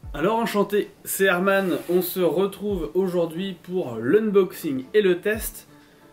Alors enchanté, c'est Herman, on se retrouve aujourd'hui pour l'unboxing et le test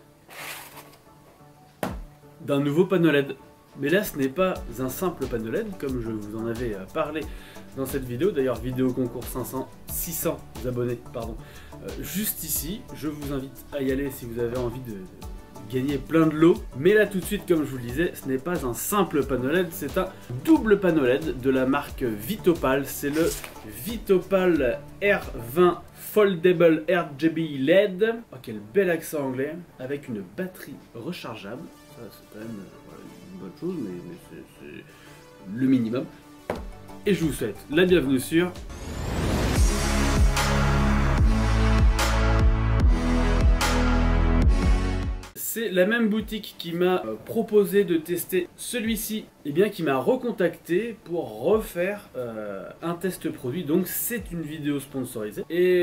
d'un nouveau panneau LED. Mais là ce n'est pas un simple panneau LED comme je vous en avais parlé dans cette vidéo, d'ailleurs vidéo concours 600 abonnés, pardon. Juste ici, je vous invite à y aller si vous avez envie de gagner plein de lots. Mais là tout de suite, comme je vous le disais, ce n'est pas un simple panneau LED, c'est un double panneau LED de la marque Vitopal. C'est le Vitopal R20 Foldable RGB LED. Oh, quel bel accent anglais, avec une batterie rechargeable. Ça c'est quand même voilà, une bonne chose, mais c'est le minimum. Et je vous souhaite la bienvenue sur... C'est la même boutique qui m'a proposé de tester celui-ci, et bien qui m'a recontacté pour refaire un test produit. Donc c'est une vidéo sponsorisée.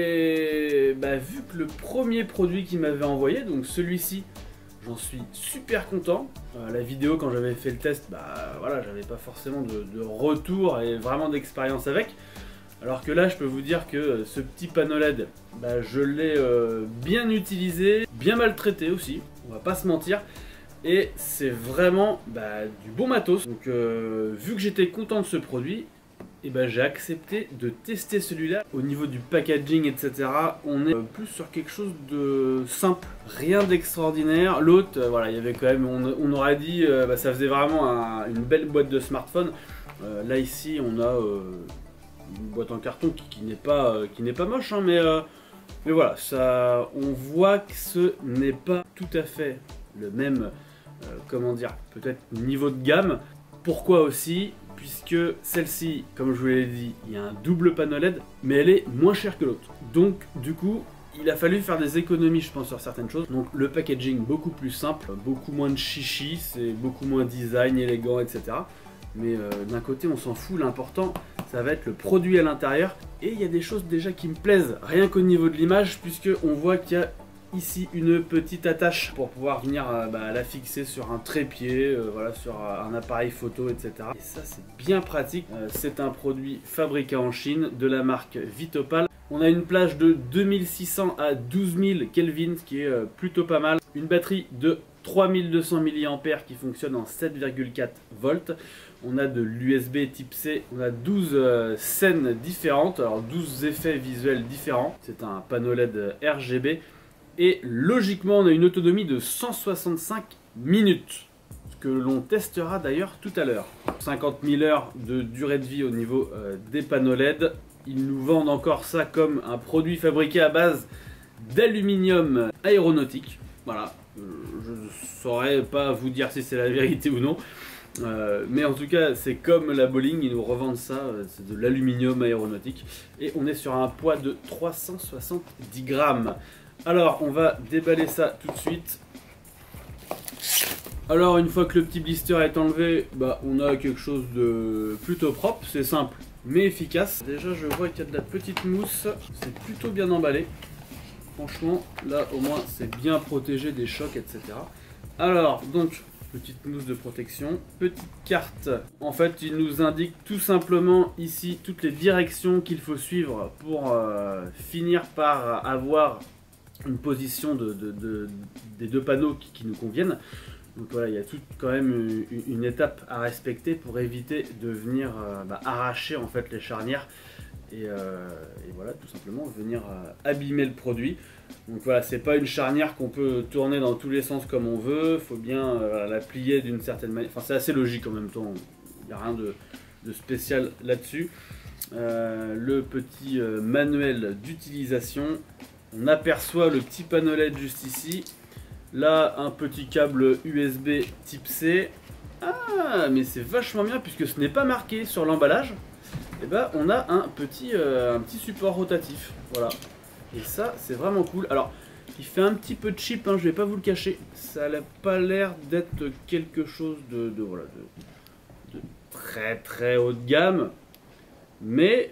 Et bah, vu que le premier produit qu'il m'avait envoyé, donc celui-ci, j'en suis super content. La vidéo, quand j'avais fait le test, bah voilà, j'avais pas forcément de retour et vraiment d'expérience avec. Alors que là, je peux vous dire que ce petit panneau LED, bah, je l'ai bien utilisé, bien maltraité aussi, on va pas se mentir. Et c'est vraiment du bon matos. Donc vu que j'étais content de ce produit, et bah, j'ai accepté de tester celui-là. Au niveau du packaging, etc., on est plus sur quelque chose de simple, rien d'extraordinaire. L'autre, voilà, il y avait quand même, on aurait dit, ça faisait vraiment une belle boîte de smartphone. Là ici, on a... une boîte en carton qui n'est pas moche, hein, mais voilà, ça, on voit que ce n'est pas tout à fait le même, comment dire, peut-être niveau de gamme. Pourquoi aussi? Puisque celle-ci, comme je vous l'ai dit, il y a un double panneau LED, mais elle est moins chère que l'autre. Donc, du coup, il a fallu faire des économies, je pense, sur certaines choses. Donc, le packaging beaucoup plus simple, beaucoup moins de chichi, c'est beaucoup moins design, élégant, etc. Mais d'un côté, on s'en fout, l'important, ça va être le produit à l'intérieur. Et il y a des choses déjà qui me plaisent, rien qu'au niveau de l'image, puisque on voit qu'il y a ici une petite attache pour pouvoir venir la fixer sur un trépied, voilà, sur un appareil photo, etc. Et ça, c'est bien pratique. C'est un produit fabriqué en Chine de la marque Vitopal. On a une plage de 2600 à 12000 Kelvin, ce qui est plutôt pas mal. Une batterie de 3200 mAh qui fonctionne en 7,4 volts. On a de l'USB type C, on a 12 scènes différentes, alors 12 effets visuels différents. C'est un panneau LED RGB. Et logiquement, on a une autonomie de 165 minutes, ce que l'on testera d'ailleurs tout à l'heure. 50 000 heures de durée de vie au niveau des panneaux LED. Ils nous vendent encore ça comme un produit fabriqué à base d'aluminium aéronautique. Voilà, je ne saurais pas vous dire si c'est la vérité ou non. Mais en tout cas, c'est comme la Boeing, ils nous revendent ça, c'est de l'aluminium aéronautique. Et on est sur un poids de 370 grammes. Alors, on va déballer ça tout de suite. Alors, une fois que le petit blister est enlevé, on a quelque chose de plutôt propre. C'est simple, mais efficace. Déjà, je vois qu'il y a de la petite mousse. C'est plutôt bien emballé. Franchement, là, au moins, c'est bien protégé des chocs, etc. Alors, donc... petite mousse de protection, petite carte. En fait, il nous indique tout simplement ici toutes les directions qu'il faut suivre pour finir par avoir une position des deux panneaux qui nous conviennent. Donc voilà, il y a tout quand même une étape à respecter pour éviter de venir arracher en fait les charnières et voilà, tout simplement venir abîmer le produit. Donc voilà, c'est pas une charnière qu'on peut tourner dans tous les sens comme on veut, faut bien la plier d'une certaine manière. Enfin, c'est assez logique en même temps, il n'y a rien de spécial là-dessus. Le petit manuel d'utilisation, on aperçoit le petit panneau LED juste ici. Là, un petit câble USB type C. Ah, mais c'est vachement bien puisque ce n'est pas marqué sur l'emballage. Et on a un petit support rotatif, voilà. Et ça, c'est vraiment cool. Alors, il fait un petit peu cheap, hein, je vais pas vous le cacher. Ça n'a pas l'air d'être quelque chose de très très haut de gamme. Mais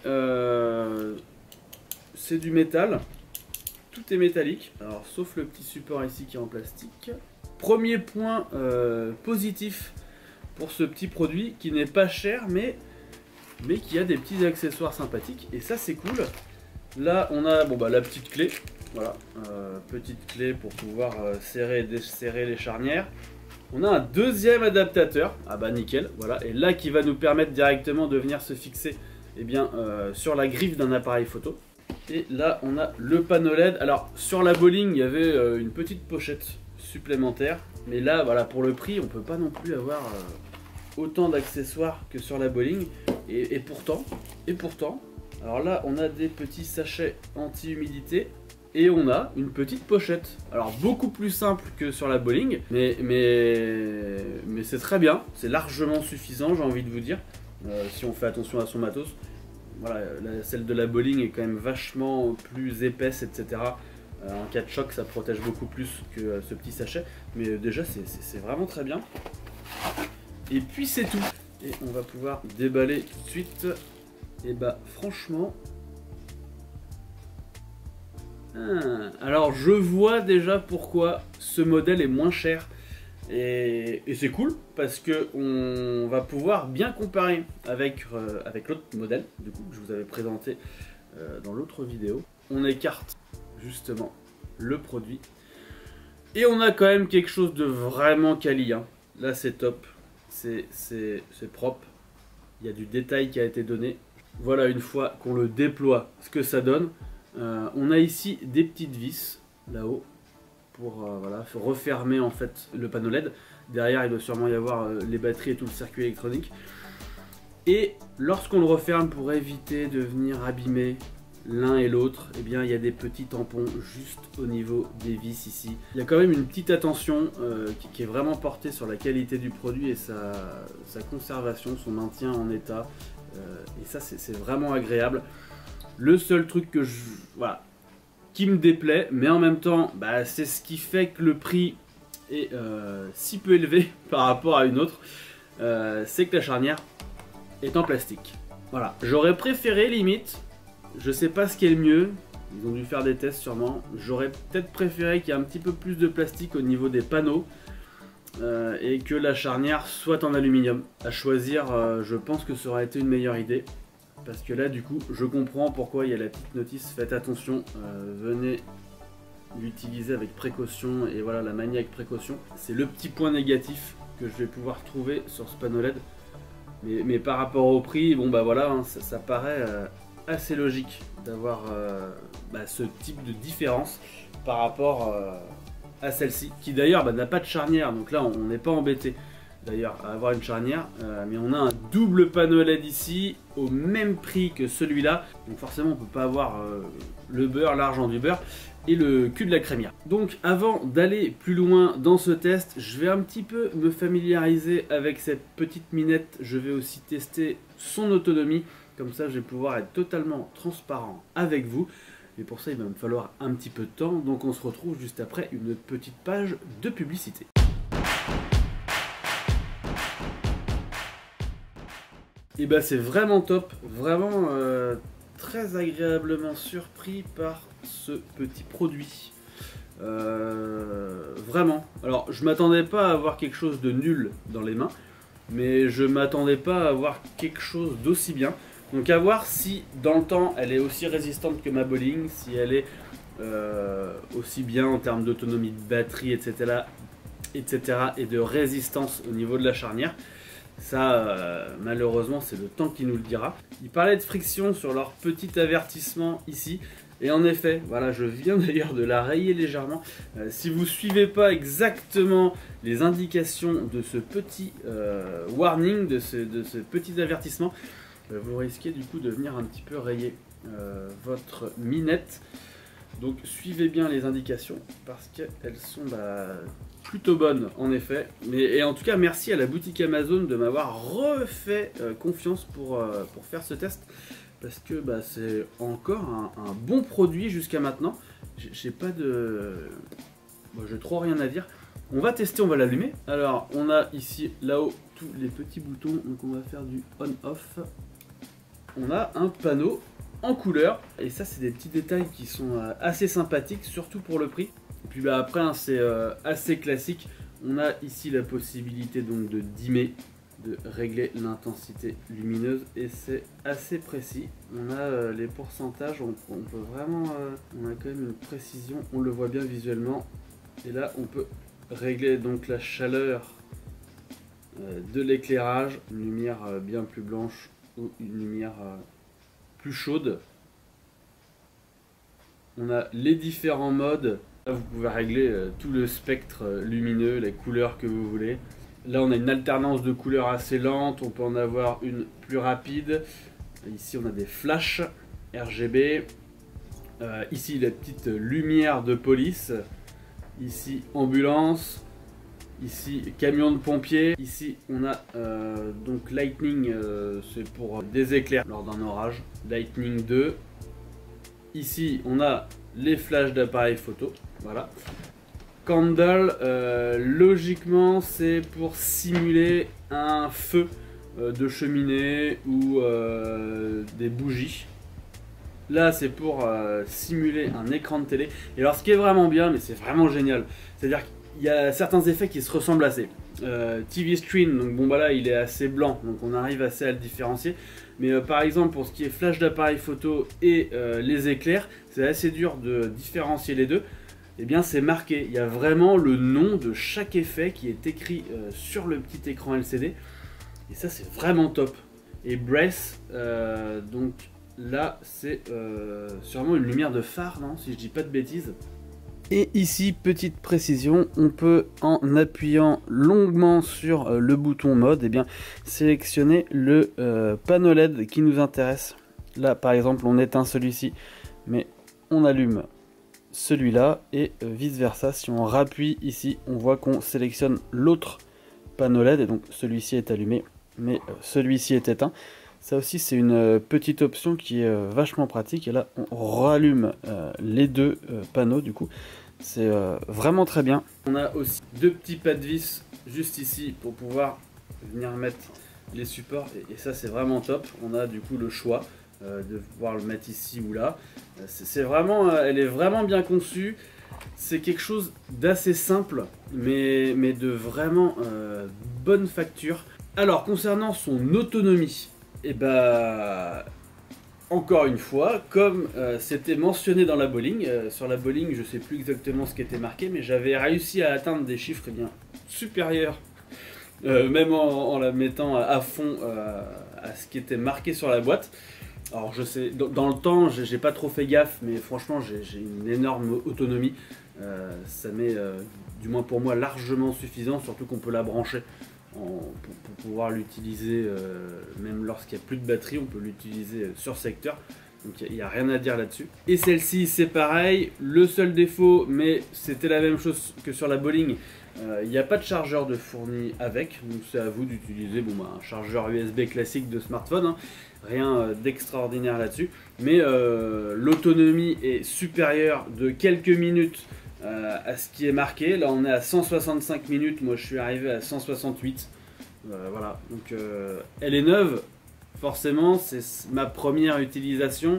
c'est du métal. Tout est métallique. Alors, sauf le petit support ici qui est en plastique. Premier point positif pour ce petit produit qui n'est pas cher, mais mais qui a des petits accessoires sympathiques, et ça c'est cool. Là on a la petite clé, voilà, petite clé pour pouvoir serrer et desserrer les charnières. On a un deuxième adaptateur, ah bah nickel, voilà, et là qui va nous permettre directement de venir se fixer sur la griffe d'un appareil photo. Et là on a le panneau LED. Alors sur la Bolling il y avait une petite pochette supplémentaire, mais là voilà, pour le prix on peut pas non plus avoir autant d'accessoires que sur la Bolling, et pourtant, alors là on a des petits sachets anti-humidité et on a une petite pochette, alors beaucoup plus simple que sur la Bolling, mais c'est très bien, c'est largement suffisant, j'ai envie de vous dire, si on fait attention à son matos. Voilà, celle de la Bolling est quand même vachement plus épaisse, etc. En cas de choc, ça protège beaucoup plus que ce petit sachet, mais déjà c'est vraiment très bien. Et puis c'est tout. Et on va pouvoir déballer tout de suite. Et bah franchement... alors je vois déjà pourquoi ce modèle est moins cher. Et c'est cool parce que on va pouvoir bien comparer avec l'autre modèle du coup, que je vous avais présenté dans l'autre vidéo. On écarte justement le produit. Et on a quand même quelque chose de vraiment quali, hein. Là c'est top. C'est propre, il y a du détail qui a été donné. Voilà, une fois qu'on le déploie, ce que ça donne. On a ici des petites vis là-haut pour refermer en fait le panneau LED. Derrière il doit sûrement y avoir les batteries et tout le circuit électronique. Et lorsqu'on le referme, pour éviter de venir abîmer l'un et l'autre, eh bien il y a des petits tampons juste au niveau des vis ici. Il y a quand même une petite attention qui est vraiment portée sur la qualité du produit et sa conservation, son maintien en état, et ça c'est vraiment agréable. Le seul truc qui me déplaît, mais en même temps c'est ce qui fait que le prix est si peu élevé par rapport à une autre, c'est que la charnière est en plastique. Voilà, j'aurais préféré limite, je sais pas ce qui est le mieux, ils ont dû faire des tests sûrement, j'aurais peut-être préféré qu'il y ait un petit peu plus de plastique au niveau des panneaux et que la charnière soit en aluminium. À choisir, je pense que ça aurait été une meilleure idée, parce que là du coup je comprends pourquoi il y a la petite notice, faites attention, venez l'utiliser avec précaution, et voilà, la manier avec précaution. C'est le petit point négatif que je vais pouvoir trouver sur ce panneau LED, mais par rapport au prix, voilà, hein, ça paraît assez logique d'avoir ce type de différence par rapport à celle-ci, qui d'ailleurs n'a pas de charnière, donc là on n'est pas embêté d'ailleurs à avoir une charnière, mais on a un double panneau LED ici au même prix que celui-là, donc forcément on peut pas avoir le beurre, l'argent du beurre et le cul de la crémière. Donc avant d'aller plus loin dans ce test, je vais un petit peu me familiariser avec cette petite minette. Je vais aussi tester son autonomie, comme ça je vais pouvoir être totalement transparent avec vous. Et pour ça il va me falloir un petit peu de temps, donc on se retrouve juste après une petite page de publicité. Et c'est vraiment top, vraiment très agréablement surpris par ce petit produit. Vraiment. Alors je m'attendais pas à avoir quelque chose de nul dans les mains, mais je m'attendais pas à avoir quelque chose d'aussi bien. Donc à voir si dans le temps elle est aussi résistante que ma Bolling, si elle est aussi bien en termes d'autonomie de batterie, etc., et de résistance au niveau de la charnière. Ça, malheureusement, c'est le temps qui nous le dira. Ils parlaient de friction sur leur petit avertissement ici. Et en effet, voilà, je viens d'ailleurs de la rayer légèrement. Si vous ne suivez pas exactement les indications de ce petit warning, de ce petit avertissement, vous risquez du coup de venir un petit peu rayer votre minette. Donc suivez bien les indications parce qu'elles sont plutôt bonnes en effet. Et en tout cas merci à la boutique Amazon de m'avoir refait confiance pour faire ce test, parce que c'est encore un bon produit jusqu'à maintenant. J'ai pas de... j'ai trop rien à dire. On va tester, on va l'allumer. Alors on a ici là-haut tous les petits boutons, donc on va faire du on-off. On a un panneau en couleur, et ça c'est des petits détails qui sont assez sympathiques, surtout pour le prix. Et puis après hein, c'est assez classique. On a ici la possibilité donc de dimmer de régler l'intensité lumineuse et c'est assez précis. On a les pourcentages, on peut vraiment, on a quand même une précision, on le voit bien visuellement. Et là on peut régler donc la chaleur de l'éclairage, une lumière bien plus blanche ou une lumière plus chaude. On a les différents modes. Là, vous pouvez régler tout le spectre lumineux, les couleurs que vous voulez. Là, on a une alternance de couleurs assez lente. On peut en avoir une plus rapide. Ici, on a des flashs RGB. Ici, la petite lumière de police. Ici, ambulance. Ici, camion de pompiers. Ici, on a donc Lightning, c'est pour des éclairs lors d'un orage. Lightning 2. Ici, on a les flashs d'appareil photo. Voilà. Candle, logiquement, c'est pour simuler un feu de cheminée ou des bougies. Là, c'est pour simuler un écran de télé. Et alors, ce qui est vraiment bien, mais c'est vraiment génial, c'est-à-dire qu'il y a certains effets qui se ressemblent assez. TV Screen, donc bon bah là il est assez blanc, donc on arrive assez à le différencier. Mais par exemple pour ce qui est flash d'appareil photo et les éclairs, c'est assez dur de différencier les deux. Et bien c'est marqué, il y a vraiment le nom de chaque effet qui est écrit sur le petit écran LCD. Et ça c'est vraiment top. Et Breath, donc là c'est sûrement une lumière de phare, non, si je dis pas de bêtises. Et ici, petite précision, on peut en appuyant longuement sur le bouton mode, eh bien, sélectionner le panneau LED qui nous intéresse. Là, par exemple, on éteint celui-ci, mais on allume celui-là et vice versa. Si on rappuie ici, on voit qu'on sélectionne l'autre panneau LED et donc celui-ci est allumé, mais celui-ci est éteint. Ça aussi, c'est une petite option qui est vachement pratique. Et là, on rallume les deux panneaux du coup. C'est vraiment très bien. On a aussi deux petits pas de vis juste ici pour pouvoir venir mettre les supports. Et ça, c'est vraiment top. On a du coup le choix de pouvoir le mettre ici ou là. C'est vraiment, elle est vraiment bien conçue. C'est quelque chose d'assez simple, mais de vraiment bonne facture. Alors, concernant son autonomie, et bah, encore une fois, comme c'était mentionné dans la bowling, sur la bowling, je sais plus exactement ce qui était marqué, mais j'avais réussi à atteindre des chiffres bien supérieurs, même en la mettant à fond à ce qui était marqué sur la boîte. Alors je sais, dans le temps, j'ai pas trop fait gaffe, mais franchement, j'ai une énorme autonomie. Ça m'est, du moins pour moi, largement suffisant, surtout qu'on peut la brancher. Pour pouvoir l'utiliser même lorsqu'il n'y a plus de batterie, on peut l'utiliser sur secteur, donc il n'y a rien à dire là-dessus. Et celle-ci c'est pareil, le seul défaut, mais c'était la même chose que sur la bowling, il n'y a pas de chargeur de fourni avec, donc c'est à vous d'utiliser un chargeur USB classique de smartphone, hein. Rien d'extraordinaire là-dessus, mais l'autonomie est supérieure de quelques minutes à ce qui est marqué. Là on est à 165 minutes, moi je suis arrivé à 168. Voilà, donc elle est neuve, forcément, c'est ma première utilisation.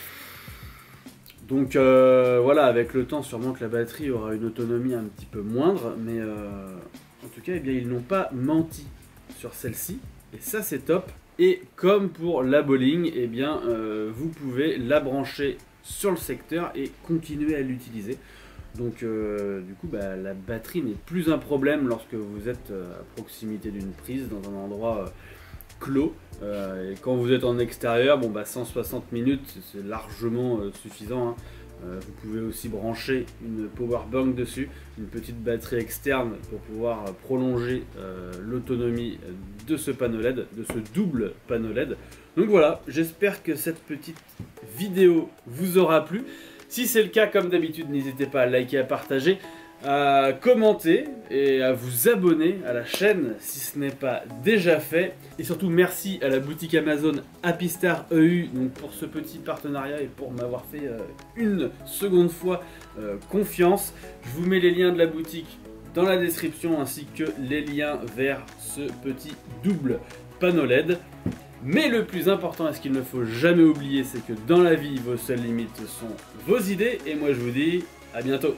Donc voilà, avec le temps, sûrement que la batterie aura une autonomie un petit peu moindre, mais en tout cas, eh bien, ils n'ont pas menti sur celle-ci, et ça c'est top. Et comme pour la bowling, eh bien, vous pouvez la brancher sur le secteur et continuer à l'utiliser. Donc du coup la batterie n'est plus un problème lorsque vous êtes à proximité d'une prise dans un endroit clos. Et quand vous êtes en extérieur, 160 minutes c'est largement suffisant, hein. Vous pouvez aussi brancher une power bank dessus, une petite batterie externe pour pouvoir prolonger l'autonomie de ce panneau LED, de ce double panneau LED. Donc voilà, j'espère que cette petite vidéo vous aura plu. Si c'est le cas, comme d'habitude, n'hésitez pas à liker, à partager, à commenter et à vous abonner à la chaîne si ce n'est pas déjà fait. Et surtout, merci à la boutique Amazon Happystar EU donc pour ce petit partenariat et pour m'avoir fait une seconde fois confiance. Je vous mets les liens de la boutique dans la description ainsi que les liens vers ce petit double panneau LED. Mais le plus important et ce qu'il ne faut jamais oublier, c'est que dans la vie, vos seules limites sont vos idées. Et moi je vous dis à bientôt.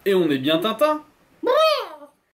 Et on est bien Tintin.